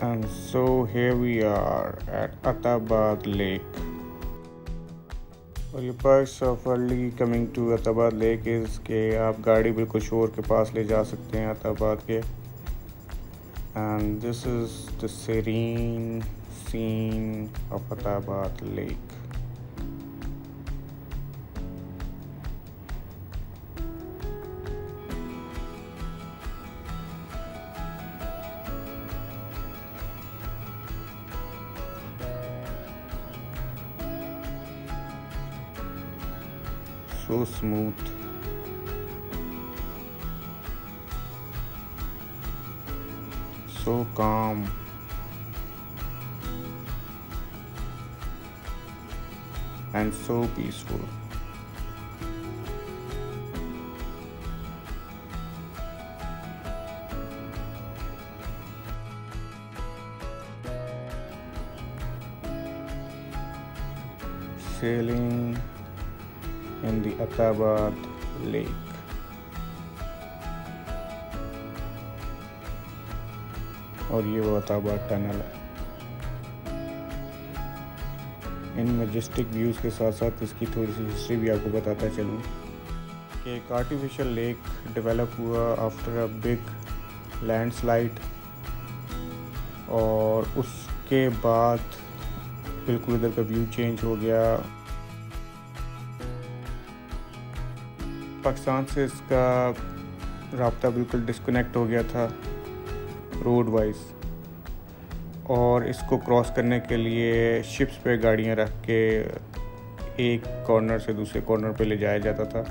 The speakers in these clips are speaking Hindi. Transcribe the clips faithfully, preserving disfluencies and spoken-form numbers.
And so here we are at Atabad Lake. और ये perks of early coming to Atabad lake is के आप गाड़ी बिल्कुल शोर के पास ले जा सकते हैं अताबाद के. And this is the serene scene of Atabad lake. So smooth. So calm. And so peaceful. Sailing in the Atabad Lake. और ये वो अताबाद टनल है. इन मैजेस्टिक व्यूज़ के साथ साथ इसकी थोड़ी सी हिस्ट्री भी आपको बताता चलूँ कि एक आर्टिफिशियल लेक डेवलप हुआ आफ्टर अ बिग लैंडस्लाइड, और उसके बाद बिल्कुल इधर का व्यू चेंज हो गया. पाकिस्तान से इसका राब्ता बिल्कुल डिस्कनेक्ट हो गया था रोड वाइज, और इसको क्रॉस करने के लिए शिप्स पे गाड़ियां रख के एक कॉर्नर से दूसरे कॉर्नर पे ले जाया जाता था.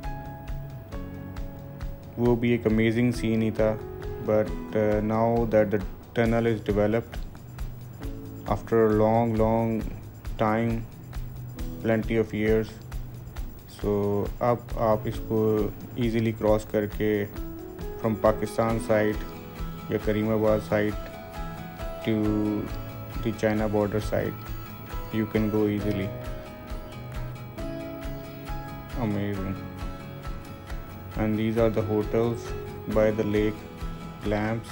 वो भी एक अमेजिंग सीन ही था. But now that the tunnel is developed after long long time, plenty of years, so so, अब आप इसको इजीली क्रॉस करके फ्रॉम पाकिस्तान साइड या Karimabad side to the China border side you can go easily. Amazing. And these are the hotels by the lake, lamps.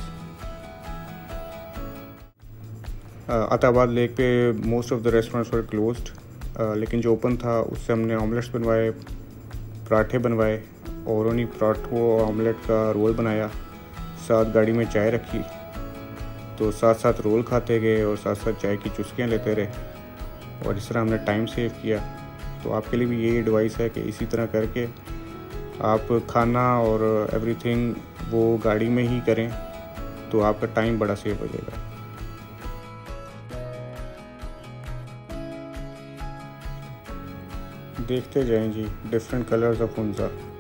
Atabad lake पे most of the restaurants were closed, Uh, लेकिन जो ओपन था उससे हमने ऑमलेट्स बनवाए, पराठे बनवाए, और उन्हीं पराठों और ऑमलेट का रोल बनाया. साथ गाड़ी में चाय रखी, तो साथ साथ रोल खाते गए और साथ साथ चाय की चुस्कियाँ लेते रहे, और इस तरह हमने टाइम सेव किया. तो आपके लिए भी यही एडवाइस है कि इसी तरह करके आप खाना और एवरीथिंग वो गाड़ी में ही करें, तो आपका टाइम बड़ा सेव हो जाएगा. देखते जाएं जी डिफरेंट कलर्स ऑफ हुंजा.